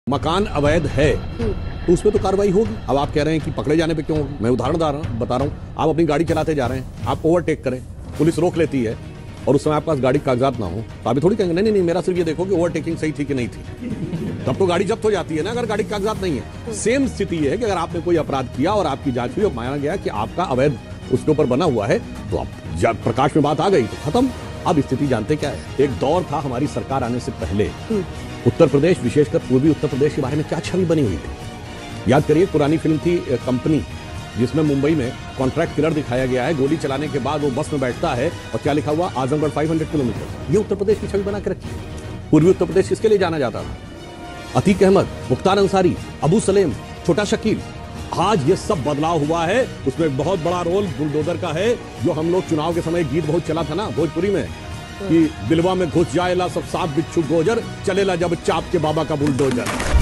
मकान अवैध है तो उसमें तो कार्रवाई होगी। अब आप कह रहे हैं कि पकड़े जाने पे क्यों होगी? मैं उदाहरण बता रहा हूं। आप अपनी गाड़ी चलाते जा रहे हैं, आप ओवरटेक करें, पुलिस रोक लेती है और उस समय आपके पास गाड़ी कागजात ना हो तो आप थोड़ी कहेंगे नहीं नहीं मेरा सिर्फ ये देखो कि ओवरटेकिंग सही थी कि नहीं थी। तब तो गाड़ी जब्त हो जाती है ना, अगर गाड़ी कागजात नहीं है। सेम स्थिति है कि अगर आपने कोई अपराध किया और आपकी जांच हुई और माना गया कि आपका अवैध उसके ऊपर बना हुआ है तो अब जब प्रकाश में बात आ गई तो खत्म। अब स्थिति जानते क्या है, एक दौर था हमारी सरकार आने से पहले उत्तर प्रदेश, विशेषकर पूर्वी उत्तर प्रदेश के बारे में क्या छवि बनी हुई थी। याद करिए, पुरानी फिल्म थी कंपनी, जिसमें मुंबई में कॉन्ट्रैक्ट किलर दिखाया गया है। गोली चलाने के बाद वो बस में बैठता है और क्या लिखा हुआ, आजमगढ़ 500 किलोमीटर। ये उत्तर प्रदेश की छवि बना के रखी है। पूर्वी उत्तर प्रदेश किसके लिए जाना जाता था? अतीक अहमद, मुख्तार अंसारी, अबू सलेम, छोटा शकील। आज ये सब बदलाव हुआ है, उसमें बहुत बड़ा रोल बुलडोजर का है। जो हम लोग चुनाव के समय गीत बहुत चला था ना भोजपुरी में कि बिलवा में घुस जाएला सब साफ बिच्छू गोजर, चलेला जब चाप के बाबा का बुलडोजर।